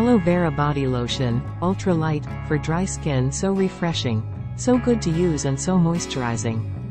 Aloe Vera Body Lotion, ultra light, for dry skin, so refreshing, so good to use and so moisturizing.